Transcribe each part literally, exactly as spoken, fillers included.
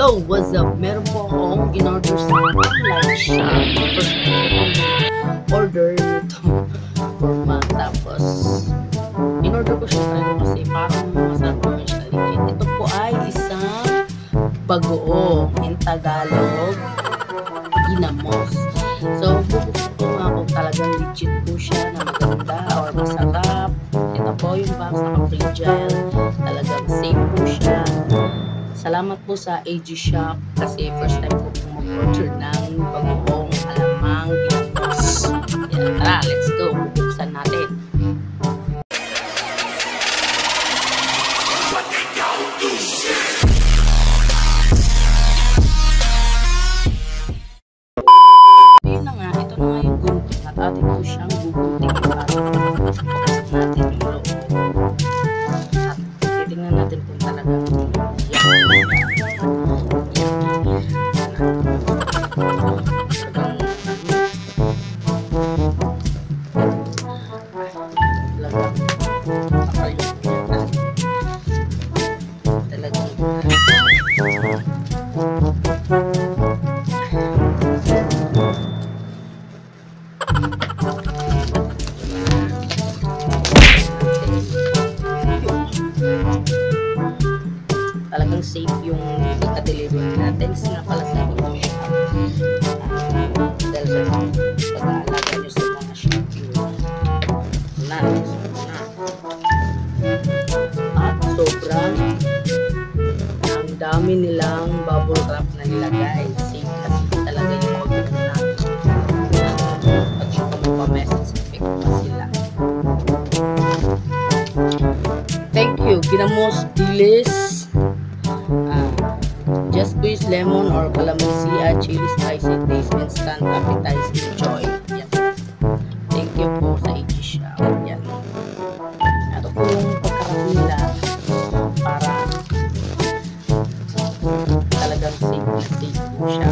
Yo, what's up? Meron po akong in-order sa online shop. First order nito forma. Tapos, in-order ko siya talaga kasi parang masarap naman siya kaligit. Ito po ay isang bagoong. In Tagalog, ginamos. So, bubuksan ko nga kung talagang legit po siya na maganda or masarap. Ito po yung box, naka-fragile. Talagang safe po siya. Salamat po sa A G Shop kasi first time ko po mag-order ng bagoong alamang ginamos. Yan, tara, let's go. Bubuksan natin. Yun na nga, ito na nga yung gunting at atin po siyang gugunting para buksan natin yung loob. At titingnan natin kung talagang talagang safe yung pagka-delivery natin. Kasi nga pala sa ito siya. Uh, dahil sa pag-aalaga nyo sa mga shampoo na, na. At sobrang ang dami nilang bubble wrap na nilagay. Safe kasi talaga yung pag-aalaga natin. Pag siya pa magpa-message, effect pa sila. Thank you. Ginamos, dilis. Uh, just squeeze lemon or calamansi, add chili, spicy taste, instant appetize, enjoy. Yan. Thank you po sa A G Shop. Yan. Ito po yung pagkakas nila para talagang safe na safe po siya.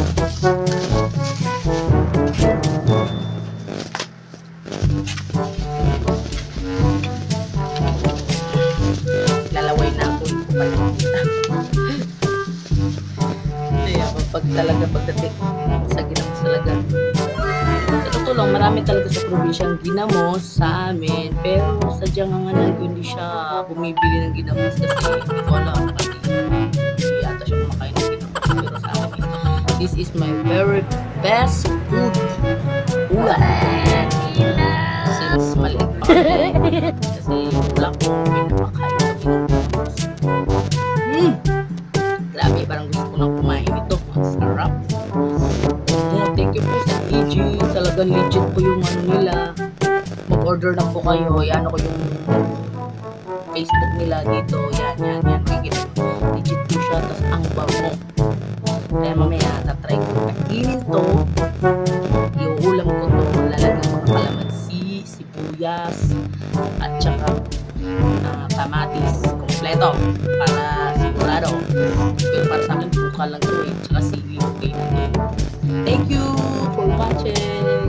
Lalaway na ako yung kupalita. Pag talaga pagdating sa ginamos talaga. Sa totoo lang, marami talaga sa probinsyang ginamos sa amin. Pero sadyang nga nga hindi siya bumibili ng ginamos kasi hindi ko alam kasi hindi yata siya kumakain ng ginamos. Pero sa akin, this is my very best food. Ulan! Since maliit pa kami. Kasi wala ko pinapakain ng ginamos. Hmm! Grabe, parang gusto ko nang kumain ito. Ang sarap. Oh, thank you po sa A G. Talagang legit po yung ano nila. Mag-order na po kayo. Yan ako yung Facebook nila dito. Yan, yan, yan. Legit po siya. Tapos ang bango. Kaya mamaya, tatry ko. Kainin to. Iuulam ko to. Lalagyan ko ng kalamansi, sibuyas, at saka uh, kamatis. Kompleto. Para sigurado. Pero para sa akin, buka lang ito eh. Tsaka sili, okay na. Thank you for watching.